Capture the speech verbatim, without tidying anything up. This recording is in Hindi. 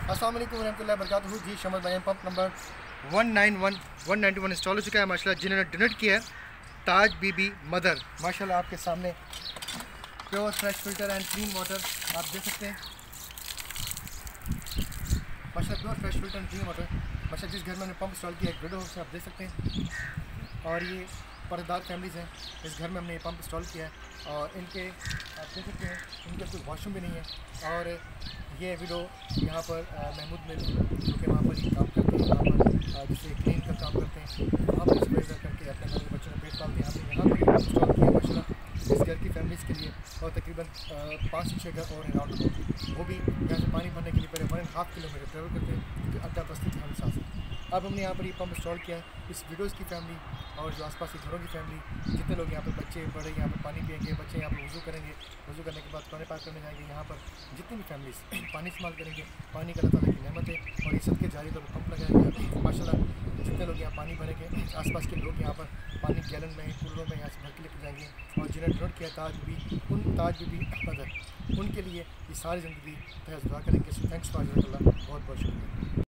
अस्सलाम वालेकुम रहमतुल्लाहि व बरकातहू। जी शमस भाई pump number one nine one one ninety one install हो चुका है माशाल्लाह। जिन्होंने डोनेट किया है ताज बीबी मदर, माशाल्लाह आपके सामने pure fresh filter and clean water आप देख सकते हैं। माशाल्लाह pure fresh filter and clean water माशाल्लाह जिस घर में हमने पंप इंस्टॉल किया है विंडो से आप देख सकते हैं। और ये पर्दार फैमिलीज़ हैं, इस घर में हमने ये पंप इंस्टॉल किया है और इनके आप देख सकते हैं इनके कोई वॉशरूम भी नहीं है। और ये वीडियो यहाँ पर महमूद मिल जो कि वहाँ पर ही काम करते हैं, यहाँ पर जिसे क्लीन का काम करते हैं, वहाँ पर स्प्रेजर करके अपने घर के बच्चों को पेट पालते हैं। हमने यहाँ पर इंस्टॉल किया माशाल्लाह इस घर की फैमिलीज़ के लिए। और तकरीबन पाँच से छः घर और अराउंड हो, वो भी यहाँ से पानी भरने के लिए पहले one and half kilometre travel करते हैं क्योंकि अड्डा बस्ती थी हमारे साथ। अब हमने यहाँ पर ये पंप इंस्टॉल किया है इस वीडियोज़ की फैमिली और जो आसपास के घरों की फैमिली, जितने लोग यहाँ पर बच्चे बड़े यहाँ पर पानी पिएंगे, बच्चे यहाँ पर वज़ू करेंगे, वज़ू करने के बाद पानी पार करने जाएंगे, यहाँ पर जितनी भी फैमिलीज़ पानी इस्तेमाल करेंगे, पानी का अल्लाह ताला की नेमत है। और ये सबके जारी तौर पर पंप लगाया गया माशाल्लाह। जितने लोग यहाँ पानी भरेंगे, आसपास के लोग यहाँ पर पानी गैलन में कूलरों में यहाँ से भर के लेकर जाएंगे। और जिन्हें डोनेट किया ताज बीबी उन ताज बीबी मदर, उनके लिए ये सारी ज़िंदगी तहस दुआ करेंगे। सो थैंक्स फॉर जज़ाकल्लाह, बहुत बहुत शुक्रिया।